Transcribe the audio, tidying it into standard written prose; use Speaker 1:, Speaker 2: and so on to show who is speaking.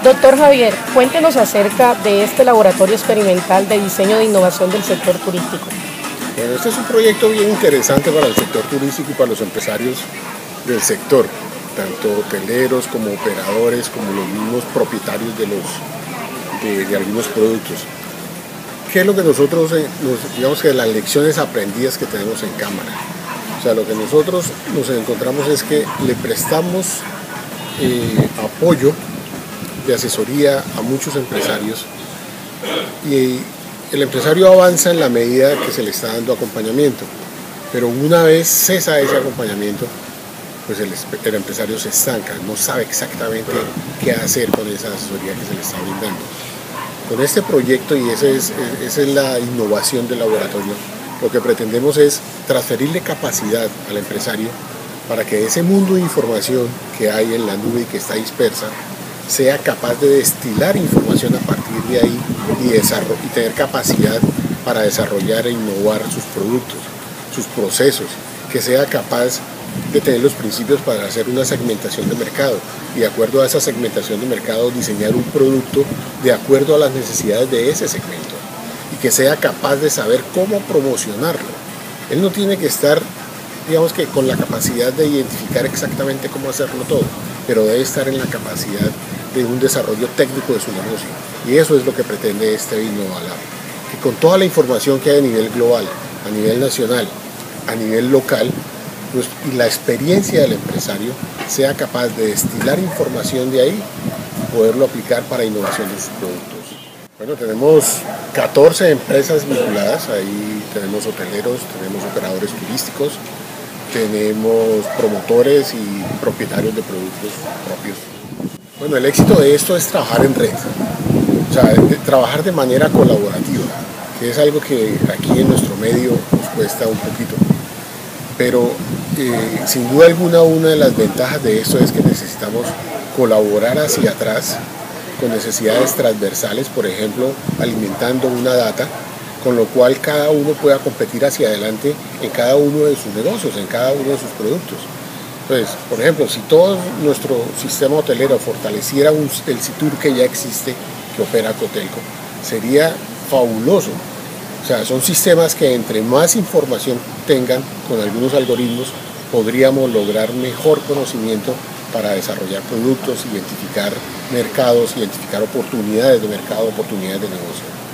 Speaker 1: Doctor Javier, cuéntenos acerca de este laboratorio experimental de diseño de innovación del sector turístico.
Speaker 2: Bueno, este es un proyecto bien interesante para el sector turístico y para los empresarios del sector, tanto hoteleros como operadores, como los mismos propietarios de algunos productos. ¿Qué es lo que nosotros, digamos que las lecciones aprendidas que tenemos en cámara? O sea, lo que nosotros nos encontramos es que le prestamos apoyo de asesoría a muchos empresarios y el empresario avanza en la medida que se le está dando acompañamiento, pero una vez cesa ese acompañamiento, pues el empresario se estanca, no sabe exactamente qué hacer con esa asesoría que se le está brindando. Con este proyecto, y esa es la innovación del laboratorio, lo que pretendemos es transferirle capacidad al empresario para que ese mundo de información que hay en la nube y que está dispersa sea capaz de destilar información a partir de ahí y tener capacidad para desarrollar e innovar sus productos, sus procesos, que sea capaz de tener los principios para hacer una segmentación de mercado y de acuerdo a esa segmentación de mercado diseñar un producto de acuerdo a las necesidades de ese segmento y que sea capaz de saber cómo promocionarlo. Él no tiene que estar, digamos que con la capacidad de identificar exactamente cómo hacerlo todo, pero debe estar en la capacidad de un desarrollo técnico de su negocio. Y eso es lo que pretende este InnovaLab, que con toda la información que hay a nivel global, a nivel nacional, a nivel local, pues, y la experiencia del empresario sea capaz de destilar información de ahí y poderlo aplicar para innovación de sus productos. Bueno, tenemos 14 empresas vinculadas, ahí tenemos hoteleros, tenemos operadores turísticos, tenemos promotores y propietarios de productos propios. Bueno, el éxito de esto es trabajar en red, o sea, trabajar de manera colaborativa, que es algo que aquí en nuestro medio nos cuesta un poquito. Pero sin duda alguna, una de las ventajas de esto es que necesitamos colaborar hacia atrás con necesidades transversales, por ejemplo, alimentando una data, con lo cual cada uno pueda competir hacia adelante en cada uno de sus negocios, en cada uno de sus productos. Entonces, por ejemplo, si todo nuestro sistema hotelero fortaleciera el CITUR que ya existe, que opera Cotelco, sería fabuloso. O sea, son sistemas que entre más información tengan con algunos algoritmos, podríamos lograr mejor conocimiento para desarrollar productos, identificar mercados, identificar oportunidades de mercado, oportunidades de negocio.